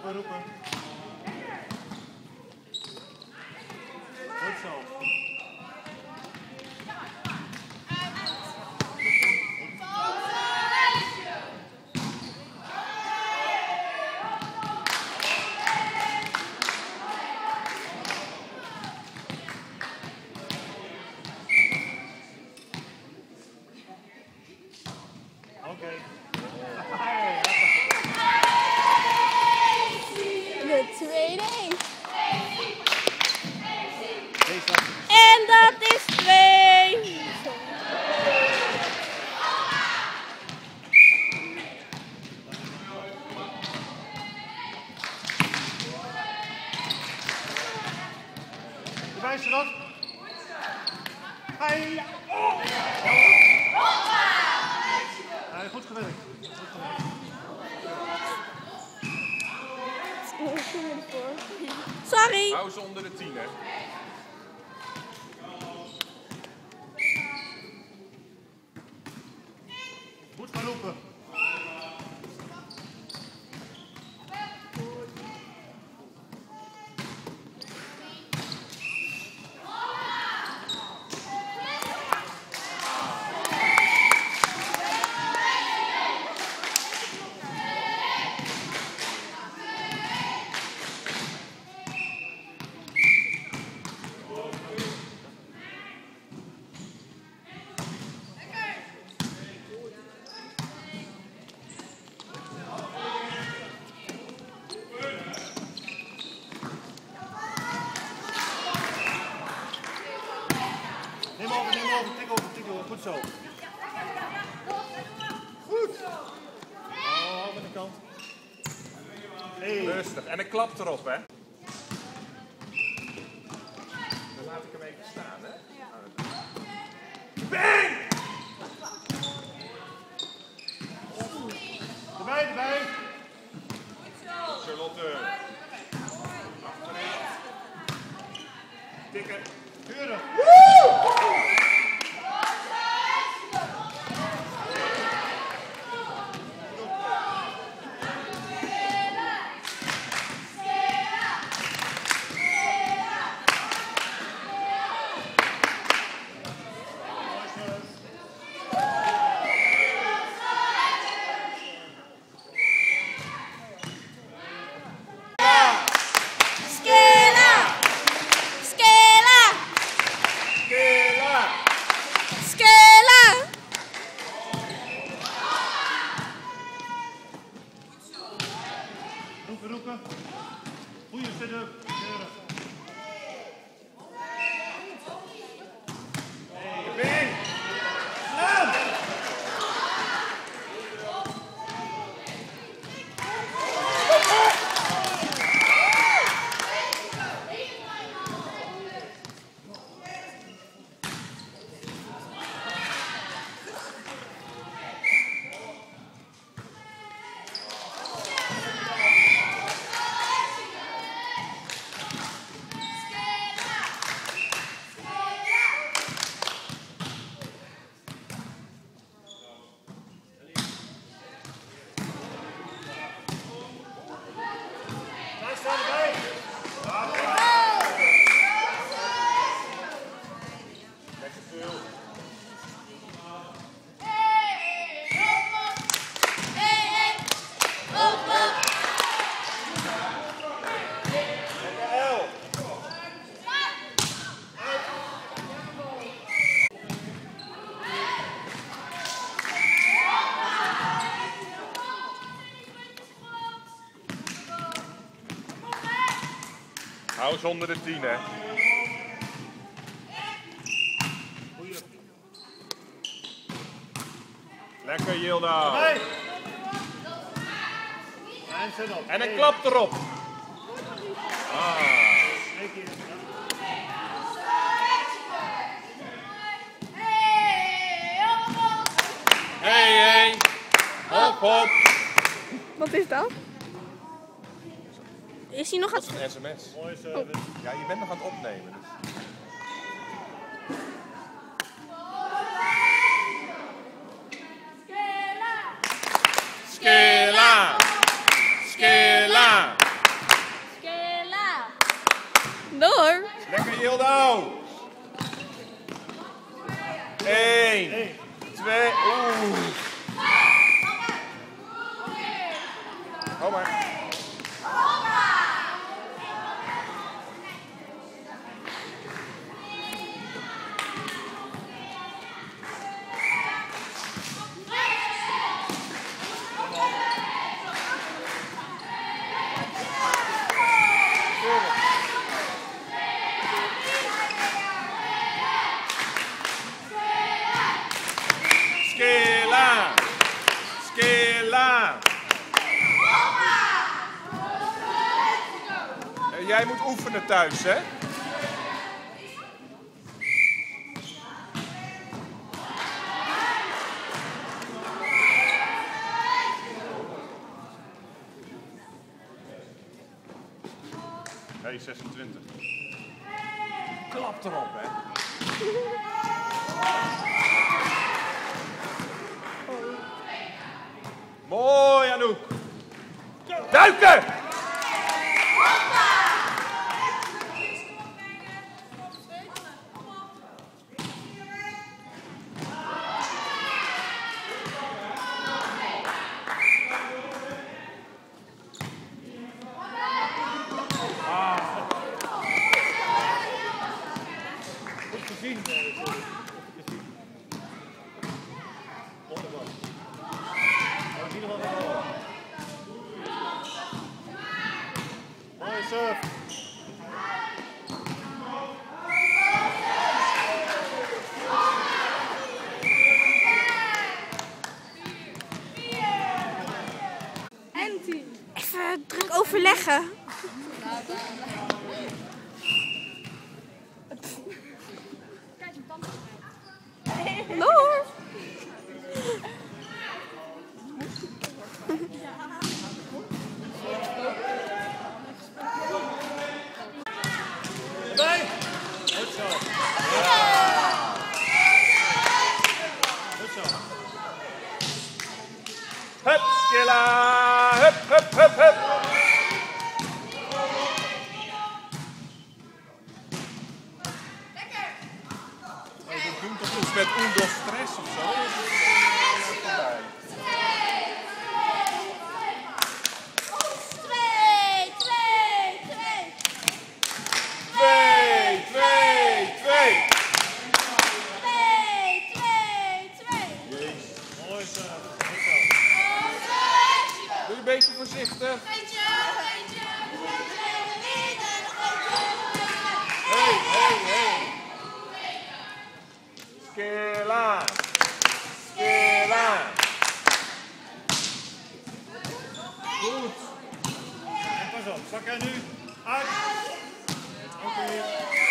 Roepen, roepen. Goed zo. Oké. De tweede. Deze. En dat is 2. Erbij, zodat. Hey. Oh. Ja, goed gewerkt. Goed gewerkt. Sorry. Hou ze onder de 10, hè. Goed gaan roepen. Neem over, tik over. Goed zo. Goed. Oh, met de kant. Hey. Rustig. En een klap erop, hè. Dan laat ik hem even staan, hè. Bang! Erbij. Charlotte. Achterin. Tikken. Keurig. Roepen. Goeie setup. Keurig. Bang! Snel! Hou ze onder de 10, hè. Lekker, Yilda. Hey. En een klap erop. Ah. Hey. Hop. Wat is dat? Is hij nog aan Dat is een sms. Mooie service. Ja, je bent nog aan het opnemen. Dus. Skela! Hou maar. Skela! Skela! Jij moet oefenen thuis, hè? Hey, 26. Klap erop, hè? Mooi, Anouk. Duiken! Goed gezien. Onderbal. In ieder geval de bal. Mooi surf. Even druk overleggen. Noor. Erbij. Goed zo. Goed zo. Hup, Skela! Hup, hup, hup, hup! Dat doen toch iets met undo stress of zo? Voorbij. 2, 2, 2! Mooi surf. Goed zo. Doe een beetje voorzichtig. Hey, hey, hey! Skela! Skela! Goed. En pas op. Zak jij nu uit. Ook weer.